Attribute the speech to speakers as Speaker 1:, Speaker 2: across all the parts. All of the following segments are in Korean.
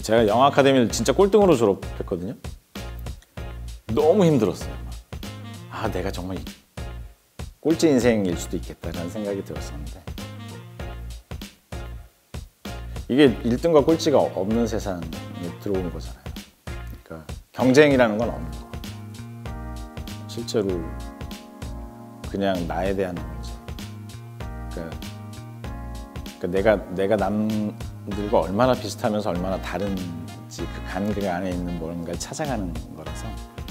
Speaker 1: 제가 영화 아카데미를 진짜 꼴등으로 졸업했거든요. 너무 힘들었어요. 아, 내가 정말 꼴찌 인생일 수도 있겠다라는 생각이 들었었는데, 이게 1등과 꼴찌가 없는 세상에 들어온 거잖아요. 그러니까 경쟁이라는 건 없는 거. 실제로 그냥 나에 대한 문제. 그러니까 내가 남들과 얼마나 비슷하면서 얼마나 다른지 그 간격 안에 있는 뭔가를 찾아가는 거라서.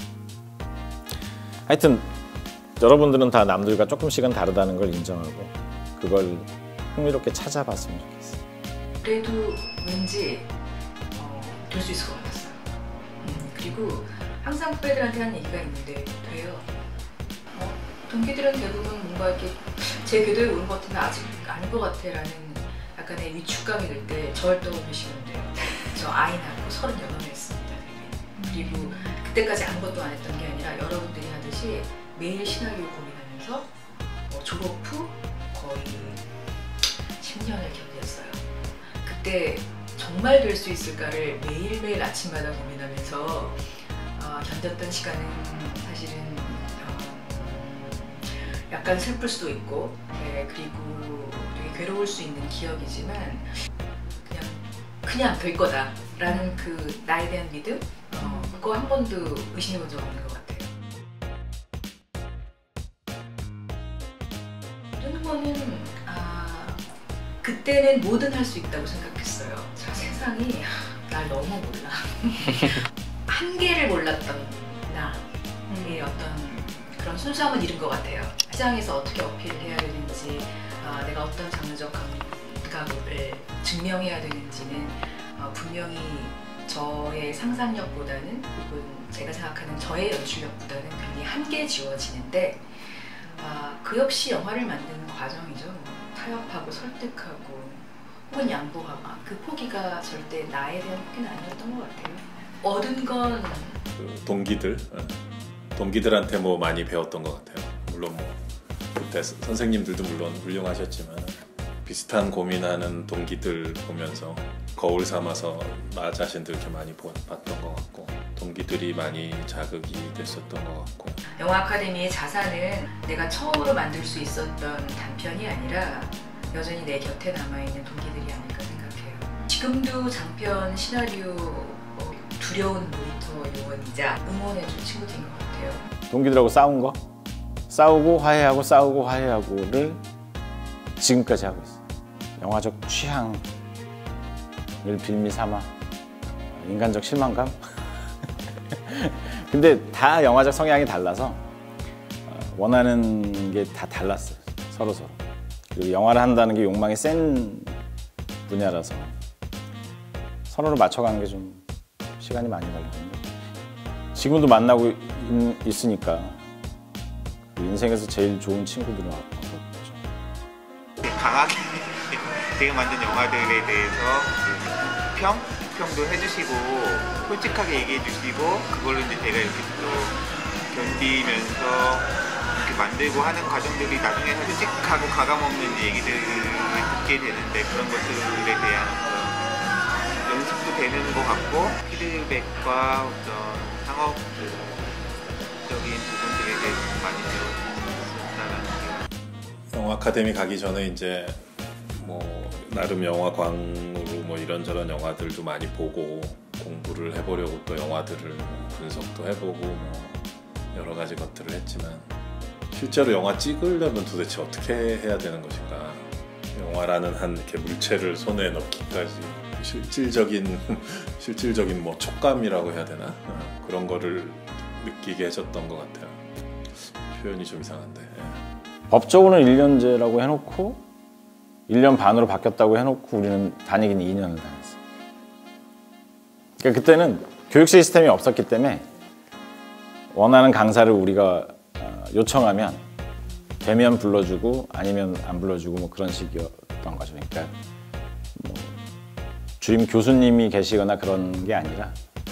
Speaker 1: 하여튼 여러분들은 다 남들과 조금씩은 다르다는 걸 인정하고 그걸 흥미롭게 찾아봤으면 좋겠어요.
Speaker 2: 그래도 왠지 될 수 있을 것 같았어요. 그리고 항상 후배들한테 하는 얘기가 있는데 돼요. 동기들은 대부분 뭔가 이렇게 제 궤도에 오른 것 같으면 아직 아닌 것 같아 라는 약간의 위축감이 들 때 저를 떠올리시면 돼요. 저 아이 낳고 38이었습니다. 그리고 그때까지 아무것도 안 했던 게 아니라 여러분들이 하듯이 매일 시나리오 고민하면서 졸업 후 거의 10년을 견뎠어요. 그때 정말 될 수 있을까를 매일매일 아침마다 고민하면서 견뎠던 시간은 사실은 약간 슬플 수도 있고, 그리고 되게 괴로울 수 있는 기억이지만 그냥 될 거다라는 그 나에 대한 믿음, 그거 한 번도 의심해 본 적 없는 것 같아요. 모든 거는 그때는 뭐든 할 수 있다고 생각했어요. 자, 세상이 날 너무 몰라. 한계를 몰랐던 나의 어떤 그런 순수함은 잃은 것 같아요. 시장에서 어떻게 어필을 해야 되는지, 내가 어떤 장르적 감각을 증명해야 되는지는 분명히 저의 상상력보다는 혹은 제가 생각하는 저의 연출력보다는 굉장히 한계지워지는데, 그 역시 영화를 만드는 과정이죠. 타협하고 설득하고 혹은 양보하고, 그 포기가 절대 나에 대한 포기는 아니었던 것 같아요. 얻은 건
Speaker 3: 동기들한테 뭐 많이 배웠던 것 같아요. 물론 뭐 그때 선생님들도 물론 훌륭하셨지만 비슷한 고민하는 동기들 보면서 거울 삼아서 나 자신들 이렇게 많이 봤던 것 같고, 동기들이 많이 자극이 됐었던 것 같고.
Speaker 2: 영화 아카데미의 자산은 내가 처음으로 만들 수 있었던 단편이 아니라 여전히 내 곁에 남아있는 동기들이 아닐까 생각해요. 지금도 장편 시나리오 두려운 모니터 요원이자 응원해준 친구들인 것 같아요.
Speaker 1: 동기들하고 싸운 거? 싸우고 화해하고 싸우고 화해하고를 지금까지 하고 있어요. 영화적 취향을 빌미 삼아 인간적 실망감? 근데 다 영화적 성향이 달라서 원하는 게 다 달랐어요. 서로서로. 그리고 영화를 한다는 게 욕망이 센 분야라서 서로를 맞춰가는 게 좀 시간이 많이 걸리는데, 지금도 만나고 있으니까 인생에서 제일 좋은 친구들은 왔거든요.
Speaker 4: 강하게 제가 만든 영화들에 대해서 평도 해주시고 솔직하게 얘기해 주시고, 그걸로 이제 제가 이렇게 또 견디면서 이렇게 만들고 하는 과정들이 나중에 솔직하고 가감없는 얘기들을 듣게 되는데, 그런 것들에 대한 연습도 되는 것 같고, 피드백과 어떤 상업적인 부분들에 대해서 많이 배웠다는 게.
Speaker 3: 영화 아카데미 가기 전에 이제 뭐 나름 영화광으로 뭐 이런저런 영화들도 많이 보고 공부를 해보려고 또 영화들을 분석도 해보고 뭐 여러 가지 것들을 했지만, 실제로 영화 찍으려면 도대체 어떻게 해야 되는 것인가, 영화라는 한 이렇게 물체를 손에 넣기까지 실질적인 뭐 촉감이라고 해야 되나, 그런 거를 느끼게 해줬던 것 같아요. 표현이 좀 이상한데.
Speaker 1: 법적으로는 1년제라고 해놓고 1년 반으로 바뀌었다고 해놓고 우리는 다니긴 2년을 다녔어요. 그러니까 그때는 교육 시스템이 없었기 때문에 원하는 강사를 우리가 요청하면 되면 불러주고 아니면 안 불러주고 뭐 그런 식이었던 거죠. 그러니까 뭐 주임 교수님이 계시거나 그런 게 아니라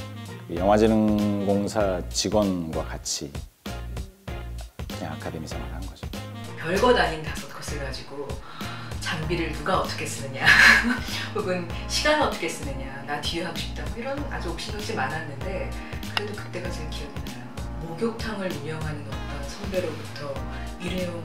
Speaker 1: 영화재능공사 직원과 같이 그냥 아카데미 생활을 한 거죠.
Speaker 2: 별것 아닌 5컷을 가지고 장비를 누가 어떻게 쓰느냐 혹은 시간을 어떻게 쓰느냐, 나 뒤에 하고 싶다, 뭐 이런 아주 옥신각신 많았는데 그래도 그때가 제일 기억이 나요. 목욕탕을 운영하는 어떤 선배로부터 일회용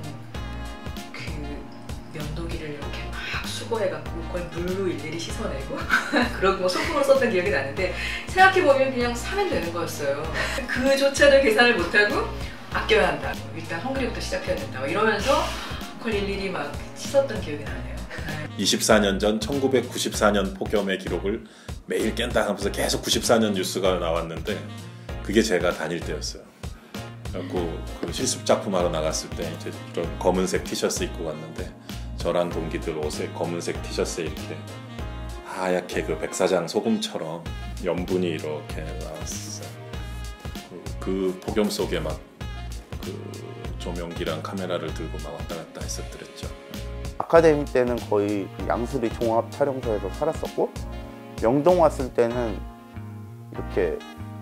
Speaker 2: 그 면도기를 이렇게 막 수거해갖고 그걸 물로 일일이 씻어내고 그러고 뭐 소품으로 썼던 기억이 나는데 생각해보면 그냥 사면 되는 거였어요. 그조차도 계산을 못하고 아껴야 한다, 일단 헝그리부터 시작해야 된다, 뭐 이러면서 그걸 일일이 막 씻었던 기억이 나네요.
Speaker 3: 24년 전 1994년 폭염의 기록을 매일 깬다 하면서 계속 94년 뉴스가 나왔는데 그게 제가 다닐 때였어요. 그래갖고 그 실습 작품하러 나갔을 때 이제 이런 검은색 티셔츠 입고 갔는데 저랑 동기들 옷에 검은색 티셔츠에 이렇게 하얗게 그 백사장 소금처럼 염분이 이렇게 나왔어요. 그 폭염 속에 막 그 조명기랑 카메라를 들고 막 왔다 갔다 했었더랬죠.
Speaker 5: 아카데미 때는 거의 양수리 종합 촬영소에서 살았었고, 명동 왔을 때는 이렇게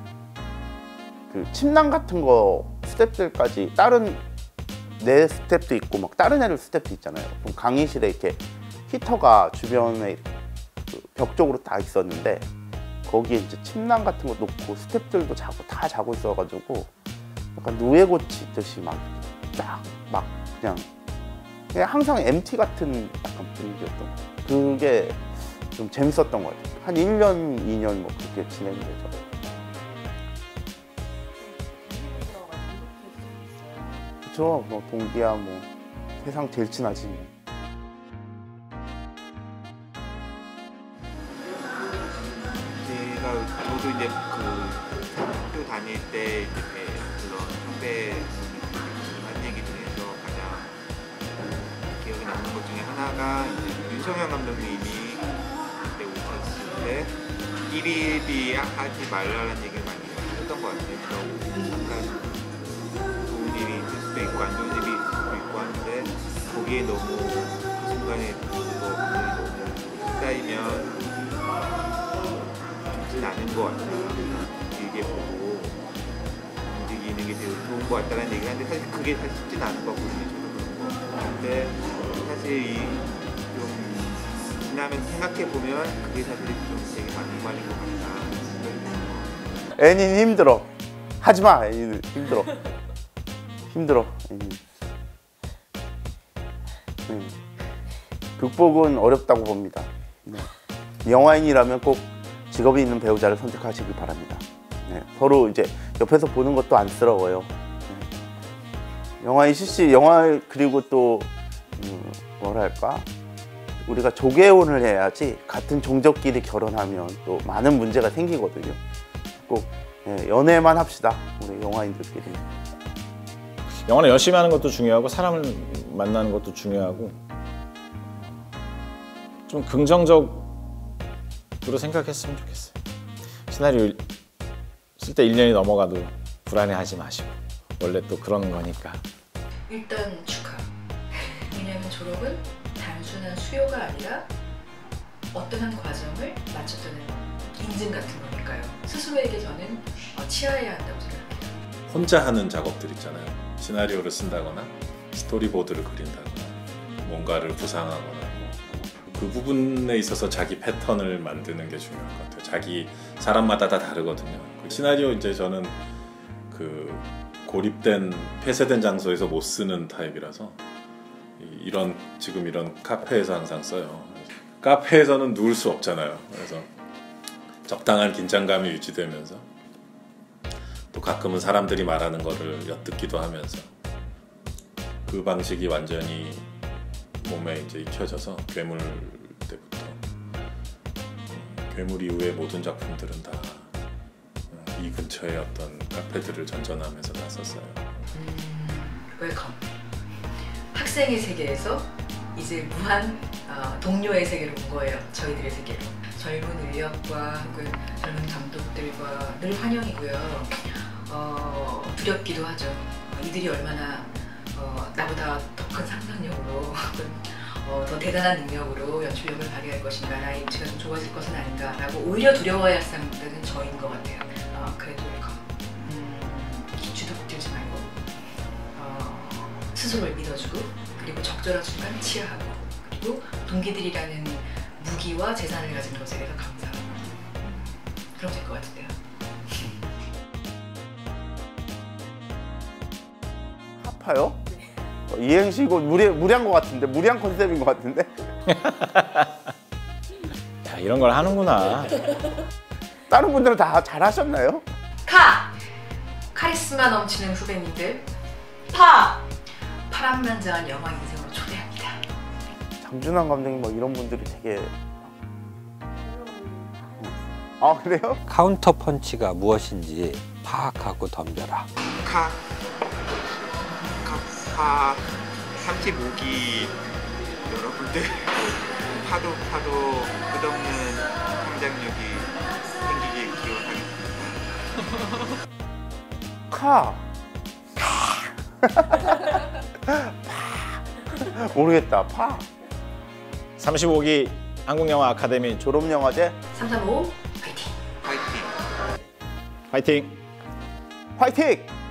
Speaker 5: 그 침낭 같은 거 스태프들까지 다른 내 스태프도 있고 막 다른 애들 스태프 있잖아요. 그럼 강의실에 이렇게 히터가 주변에 그 벽 쪽으로 다 있었는데 거기에 이제 침낭 같은 거 놓고 스태프들도 다 자고 있어가지고 약간 누에고치듯이 막 그냥 항상 MT 같은 약간 분위기였던 거. 그게 좀 재밌었던 것 같아요. 한 1년, 2년 뭐 그렇게 진행되죠. 그쵸, 뭐 동기야 뭐 세상 제일 친하지.
Speaker 4: 저도 이제 그 학교 다닐 때 이제 그런 선배 한 얘기 중에서 가장 기억에 남는 것 중에 하나가 이제 윤성현 감독님이 그때 오셨을 때 1일이 하지 말라는 얘기를 많이 하셨던 것 같아요. 잠깐 좋은 일이 있을 수도 있고 안 좋은 일이 있을 수도 있고 하는데 거기에 너무 그 순간에 그거 너무 쌓이면 좋진 않은 것 같아요. 길게 보고 움직이는 게 되게 좋은 것 같다는 얘기를 하는데 사실 그게 사실 쉽진 않은 거거든요. 저도 그런 거. 근데 사실 좀 지나면 생각해보면 그게 사실 좀 되게 맞는 말인 것 같다.
Speaker 5: 애니는 힘들어. 하지마. 애니는 힘들어. 힘들어. 애니는. 극복은 어렵다고 봅니다. 네. 영화인이라면 꼭 직업이 있는 배우자를 선택하시길 바랍니다. 네. 서로 이제 옆에서 보는 것도 안쓰러워요. 네. 영화인 CC, 영화 그리고 또 뭐랄까, 우리가 조개혼을 해야지 같은 종족끼리 결혼하면 또 많은 문제가 생기거든요. 꼭 연애만 합시다, 우리 영화인들끼리.
Speaker 1: 영화는 열심히 하는 것도 중요하고 사람을 만나는 것도 중요하고 좀 긍정적으로 생각했으면 좋겠어요. 시나리오 쓸 때 1년이 넘어가도 불안해하지 마시고, 원래 또 그런 거니까.
Speaker 2: 일단 축하. 왜냐하면 졸업은 단순한 수요가 아니라 어떤 한 과정을 마쳤다는 인증 같은 거니까요. 스스로에게 저는 치아해야 한다고 생각해요.
Speaker 3: 혼자 하는 작업들 있잖아요. 시나리오를 쓴다거나 스토리보드를 그린다거나 뭔가를 구상하거나 그 부분에 있어서 자기 패턴을 만드는 게 중요한 것 같아요. 자기 사람마다 다 다르거든요. 그 시나리오 이제 저는 그 고립된 폐쇄된 장소에서 못 쓰는 타입이라서 이런 지금 이런 카페에서 항상 써요. 카페에서는 누울 수 없잖아요. 그래서 적당한 긴장감이 유지되면서 또 가끔은 사람들이 말하는 거를 엿듣기도 하면서 그 방식이 완전히 몸에 이제 익혀져서 괴물 때부터 괴물 이후의 모든 작품들은 다 이 근처의 어떤 카페들을 전전하면서 다 썼어요.
Speaker 2: 웰컴. 학생의 세계에서 이제 무한 동료의 세계로 온 거예요. 저희들의 세계로. 젊은 인력과 혹은 젊은 감독들과 늘 환영이고요. 두렵기도 하죠. 이들이 얼마나 나보다 더 큰 상상력으로 혹은 더 대단한 능력으로 연출력을 발휘할 것인가, 나의 임치가 좀 좁아질 것은 아닌가라고 오히려 두려워해야 할 사람들은 저인 것 같아요. 그래도 웰컴. 기추도 들지 말고 스스로를 믿어주고, 그리고 적절한 순간 치하하고, 그리고 그리고 동기들이라는 무기와 재산을 가진 것에 대해서 감사하고 그럼 될 것 같은데요.
Speaker 5: 하파요? 이행시 이거 무리한 것 같은데, 무리한 컨셉인 것 같은데.
Speaker 1: 야, 이런 걸 하는구나.
Speaker 5: 다른 분들은 다 잘하셨나요?
Speaker 2: 카리스마 넘치는 후배님들 파란만장한 영화 인생으로 초대합니다.
Speaker 5: 장준환 감독님 뭐 이런 분들이 되게. 아 그래요?
Speaker 6: 카운터 펀치가 무엇인지 파악하고 덤벼라.
Speaker 4: 파 35기 여러분들 파도 끝없는 성장력이 생기길 기원하겠습니다.
Speaker 5: 모르겠다. 파
Speaker 1: 35기 한국영화 아카데미
Speaker 5: 졸업영화제
Speaker 2: 335 파이팅!
Speaker 4: 파이팅!
Speaker 1: 파이팅!
Speaker 5: 화이팅!